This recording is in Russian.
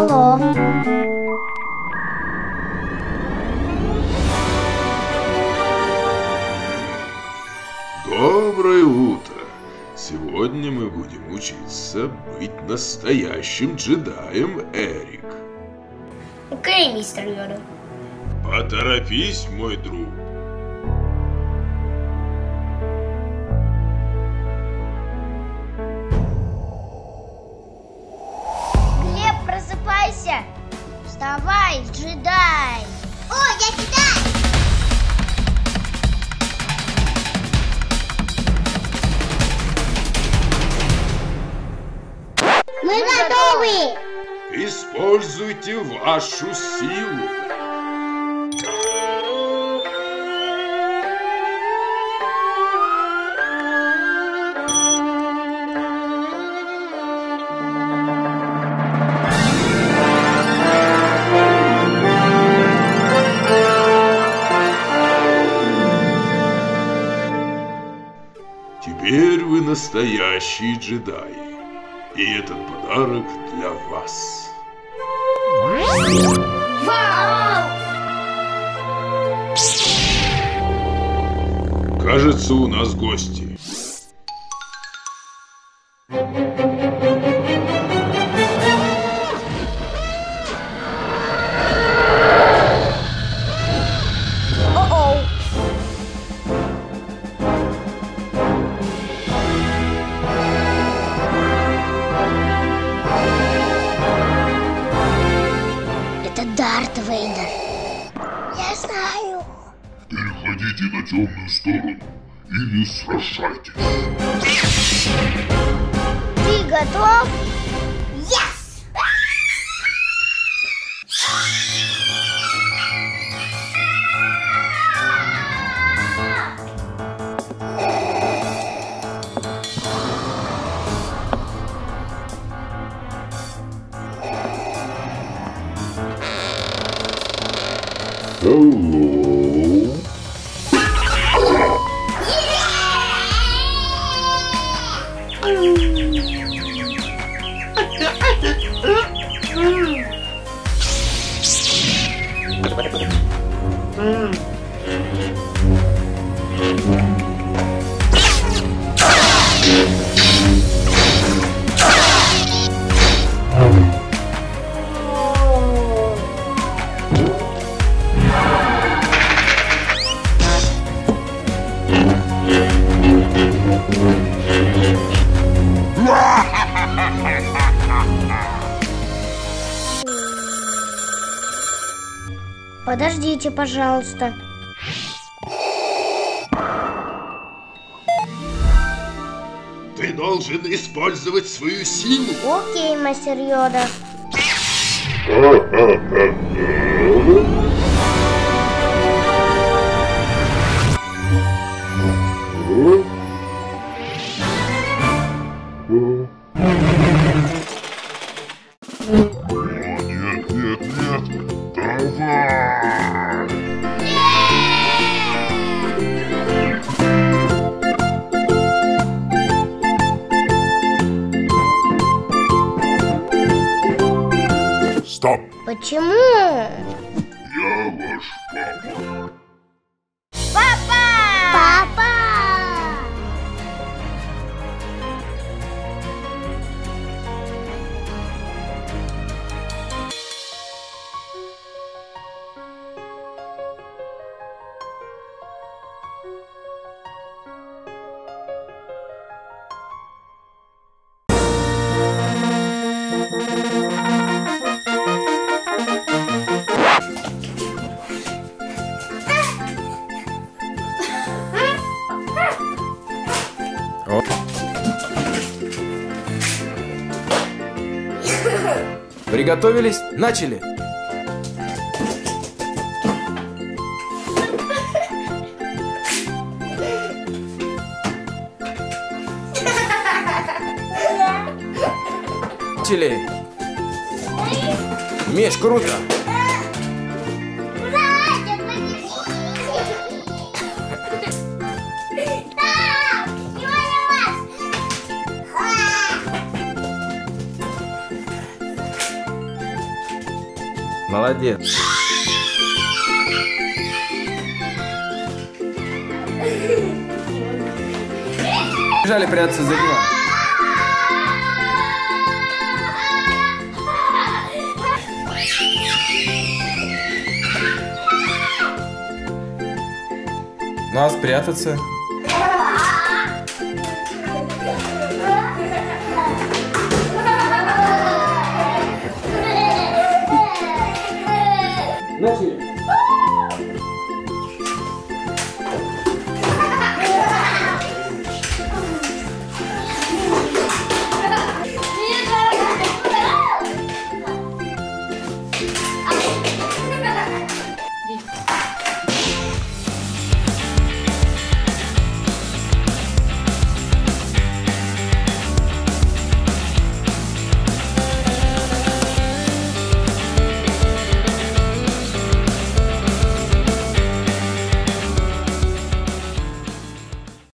Алло. Доброе утро! Сегодня мы будем учиться быть настоящим джедаем, Эрик. Окей, мистер Йода. Поторопись, мой друг. Глеб, просыпайся! Вставай, джедай! О, я джедай! Мы готовы! Используйте вашу силу. Теперь вы настоящие джедаи. И этот подарок для вас. Вау! Кажется, у нас гости. О-оу! Это Дарт Вейдер. Я знаю. Переходите на темную сторону или сражайтесь. Ты готов? Yes! Hello. Подождите, пожалуйста. Ты должен использовать свою силу. Окей, мастер Йода. Нет, нет, нет. Давай. Стоп. Почему? Я ваш папа. Папа! Папа! Приготовились? Начали! Начали! Миш, круто! Молодец. Бежали прятаться за диван. Ну а спрятаться?